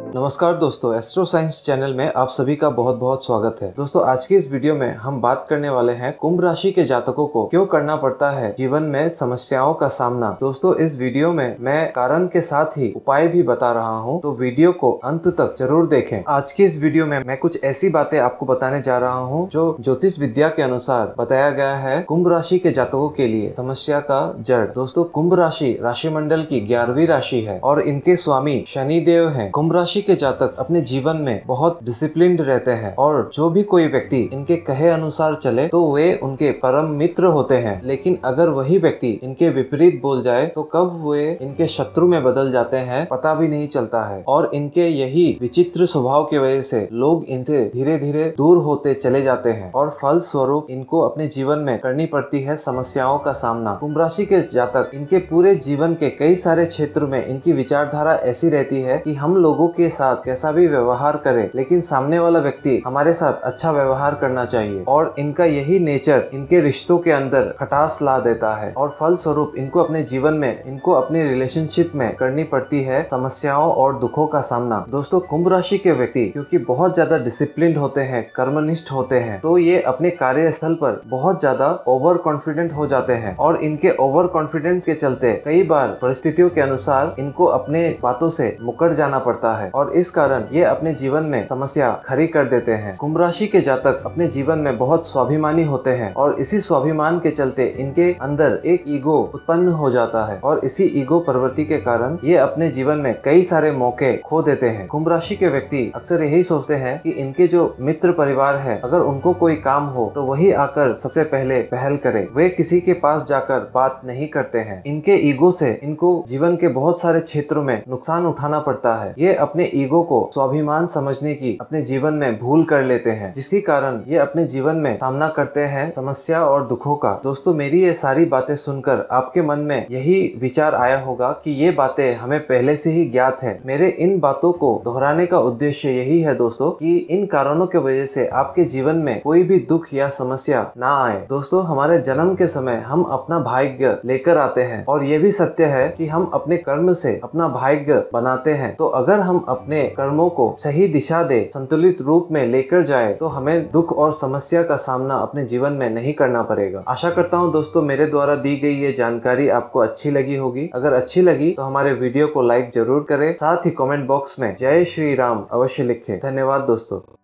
नमस्कार दोस्तों, astro science channel में आप सभी का बहुत बहुत स्वागत है। दोस्तों, आज की इस वीडियो में हम बात करने वाले हैं कुंभ राशि के जातकों को क्यों करना पड़ता है जीवन में समस्याओं का सामना। दोस्तों, इस वीडियो में मैं कारण के साथ ही उपाय भी बता रहा हूं, तो वीडियो को अंत तक जरूर देखें। आज की इस वीडियो में मैं कुछ ऐसी बातें आपको बताने जा रहा हूं जो ज्योतिष विद्या के अनुसार बताया गया है कुंभ राशि के जातकों के लिए समस्या का जड़। दोस्तों, कुंभ राशि राशिमंडल की 11वीं राशि है और इनके स्वामी शनि देव है। कुंभ राशि के जातक अपने जीवन में बहुत डिसिप्लिन्ड रहते हैं और जो भी कोई व्यक्ति इनके कहे अनुसार चले तो वे उनके परम मित्र होते हैं। लेकिन अगर वही व्यक्ति इनके विपरीत बोल जाए तो कब वे इनके शत्रु में बदल जाते हैं पता भी नहीं चलता है। और इनके यही विचित्र स्वभाव की वजह से लोग इनसे धीरे धीरे दूर होते चले जाते हैं और फल स्वरूप इनको अपने जीवन में करनी पड़ती है समस्याओं का सामना। कुंभ राशि के जातक इनके पूरे जीवन के कई सारे क्षेत्र में इनकी विचारधारा ऐसी रहती है कि हम लोगों के साथ कैसा भी व्यवहार करे लेकिन सामने वाला व्यक्ति हमारे साथ अच्छा व्यवहार करना चाहिए। और इनका यही नेचर इनके रिश्तों के अंदर खटास ला देता है और फल स्वरूप इनको अपने जीवन में इनको अपनी रिलेशनशिप में करनी पड़ती है समस्याओं और दुखों का सामना। दोस्तों, कुंभ राशि के व्यक्ति क्योंकि बहुत ज्यादा डिसिप्लिन होते हैं, कर्मनिष्ठ होते हैं, तो ये अपने कार्यस्थल पर बहुत ज्यादा ओवर कॉन्फिडेंट हो जाते हैं और इनके ओवर कॉन्फिडेंस के चलते कई बार परिस्थितियों के अनुसार इनको अपने बातों से मुकर जाना पड़ता है और इस कारण ये अपने जीवन में समस्या खड़ी कर देते हैं। कुंभ राशि के जातक अपने जीवन में बहुत स्वाभिमानी होते हैं और इसी स्वाभिमान के चलते इनके अंदर एक ईगो उत्पन्न हो जाता है और इसी ईगो प्रवृत्ति के कारण ये अपने जीवन में कई सारे मौके खो देते हैं। कुंभ राशि के व्यक्ति अक्सर यही सोचते हैं कि इनके जो मित्र परिवार है, अगर उनको कोई काम हो तो वही आकर सबसे पहले पहल करे, वे किसी के पास जाकर बात नहीं करते हैं। इनके ईगो से इनको जीवन के बहुत सारे क्षेत्रों में नुकसान उठाना पड़ता है। ये अपने ईगो को स्वाभिमान समझने की अपने जीवन में भूल कर लेते हैं, जिसके कारण ये अपने जीवन में सामना करते हैं समस्या और दुखों का। दोस्तों, मेरी ये सारी बातें सुनकर आपके मन में यही विचार आया होगा कि ये बातें हमें पहले से ही ज्ञात है। मेरे इन बातों को दोहराने का उद्देश्य यही है दोस्तों कि इन कारणों के वजह से आपके जीवन में कोई भी दुख या समस्या ना आए। दोस्तों, हमारे जन्म के समय हम अपना भाग्य लेकर आते हैं और ये भी सत्य है कि हम अपने कर्म से अपना भाग्य बनाते हैं। तो अगर हम अपने कर्मों को सही दिशा दे, संतुलित रूप में लेकर जाए तो हमें दुख और समस्या का सामना अपने जीवन में नहीं करना पड़ेगा। आशा करता हूँ दोस्तों मेरे द्वारा दी गई ये जानकारी आपको अच्छी लगी होगी। अगर अच्छी लगी तो हमारे वीडियो को लाइक जरूर करें, साथ ही कमेंट बॉक्स में जय श्री राम अवश्य लिखें। धन्यवाद दोस्तों।